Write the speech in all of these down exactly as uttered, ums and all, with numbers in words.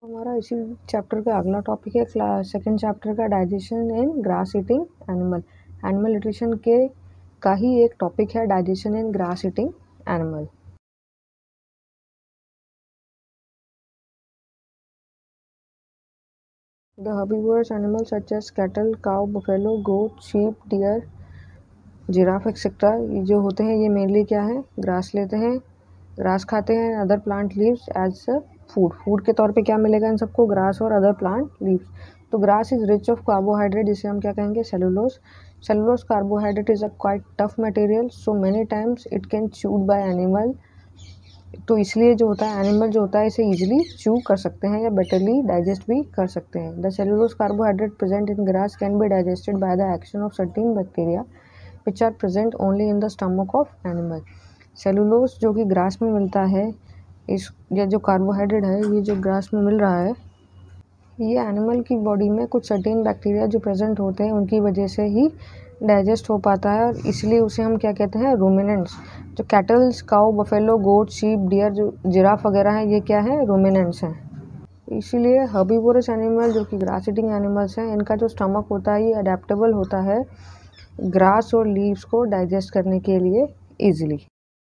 हमारा इसी चैप्टर का अगला टॉपिक है क्लास सेकेंड चैप्टर का digestion in grass eating animal. Animal nutrition के का ही एक टॉपिक है digestion in grass eating animal. The herbivorous animal such as cattle, cow, buffalo, goat, sheep, deer, giraffe etcetera जो होते हैं ये मेनली क्या है, ग्रास लेते हैं, ग्रास खाते हैं, other plant leaves as a food. Food के तौर पे क्या मिलेगा इन सबको, ग्रास और अदर प्लांट लीव्स। तो grass is rich of carbohydrate, जिसे हम क्या कहेंगे, cellulose. Cellulose carbohydrate is a quite tough material, so many times it can chewed by animal. तो इसलिए जो होता है एनिमल जो होता है इसे इजिली च्यू कर सकते हैं या बेटरली डाइजेस्ट भी कर सकते हैं। The cellulose carbohydrate present in grass can be digested by the action of certain bacteria which are present only in the stomach of animal. Cellulose जो कि ग्रास में मिलता है, इस या जो कार्बोहाइड्रेट है ये जो ग्रास में मिल रहा है, ये एनिमल की बॉडी में कुछ सर्टेन बैक्टीरिया जो प्रेजेंट होते हैं उनकी वजह से ही डाइजेस्ट हो पाता है, और इसलिए उसे हम क्या कहते हैं, रूमिनेंट्स। जो cattles, cow, buffalo, goat, sheep, deer, जो जिराफ वगैरह हैं, ये क्या है, रूमिनेंट्स हैं। इसीलिए हर्बीवोरस एनिमल जो कि ग्रास ईटिंग एनिमल्स हैं, इनका जो स्टमक होता है ये अडेप्टेबल होता है ग्रास और लीव्स को डाइजेस्ट करने के लिए ईजिली।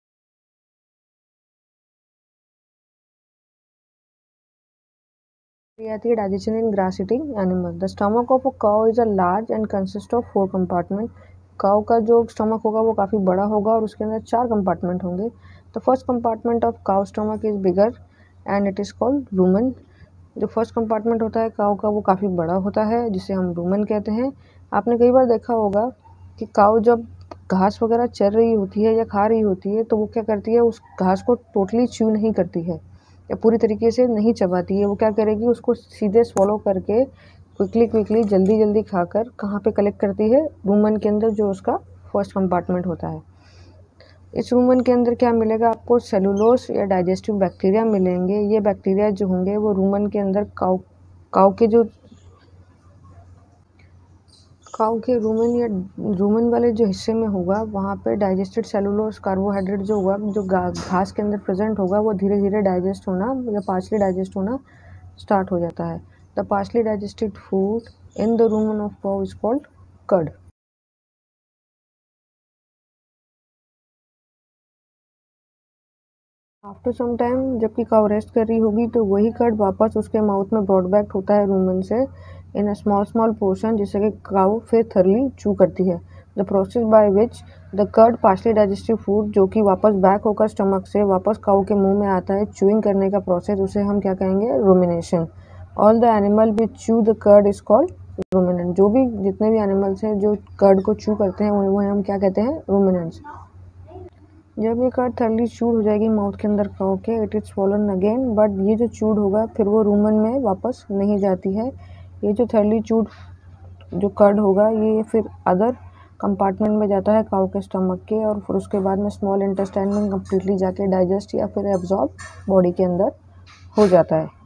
आती है digestion in grass eating animal. The stomach of a cow is a large and consist of four compartment. Cow का जो स्टमक होगा वो काफ़ी बड़ा होगा और उसके अंदर चार कंपार्टमेंट होंगे। The first compartment of cow stomach is bigger and it is called rumen. जो फर्स्ट कंपार्टमेंट होता है काउ का वो काफ़ी बड़ा होता है, जिसे हम रूमन कहते हैं। आपने कई बार देखा होगा कि काउ जब घास वगैरह चर रही होती है या खा रही होती है तो वो क्या करती है, उस घास को टोटली च्यू नहीं करती है या पूरी तरीके से नहीं चबाती है। वो क्या करेगी, उसको सीधे स्वॉलो करके क्विकली क्विकली जल्दी जल्दी खाकर कहाँ पे कलेक्ट करती है, रूमन के अंदर, जो उसका फर्स्ट कंपार्टमेंट होता है। इस रूमन के अंदर क्या मिलेगा आपको, सेलुलोज या डाइजेस्टिव बैक्टीरिया मिलेंगे। ये बैक्टीरिया जो होंगे वो रूमन के अंदर काउ काउ के जो काउ के रूमन या रूमन वाले जो हिस्से में होगा वहाँ पे डाइजेस्टेड सेलुलोज कार्बोहाइड्रेट जो होगा, जो घास के अंदर प्रेजेंट होगा, वो धीरे धीरे डाइजेस्ट होना या पार्शली डाइजेस्ट होना स्टार्ट हो जाता है। The partially digested food in the rumen of cow is called cud. After some time जबकि काउ रेस्ट कर रही होगी तो वही कर्ड वापस उसके माउथ में ब्रॉड बैक होता है रूमन से in a small small portion, जिससे कि काउ फिर थर्ली चू करती है। The process by which the cud partially digestive food, जो कि वापस बैक होकर स्टमक से वापस काउ के मुंह में आता है, चूइंग करने का प्रोसेस, उसे हम क्या कहेंगे, rumination. All the animal which chew the cud is called ruminant. जो भी जितने भी एनिमल्स हैं जो कर्ड को चू करते हैं वह हम क्या कहते हैं, रूमिनेंट्स। जब ये कर्ड थर्ली चूड हो जाएगी माउथ के अंदर काउ के, it is swallowed again, but ये जो चूड होगा फिर वो रूमन में वापस नहीं जाती है। ये जो थर्ली चूड जो कर्ड होगा ये फिर अदर कंपार्टमेंट में जाता है काउ के स्टमक के, और फिर उसके बाद में स्मॉल इंटेस्टाइन में कम्प्लीटली जाके डाइजेस्ट या फिर एब्जॉर्ब बॉडी के अंदर हो जाता है।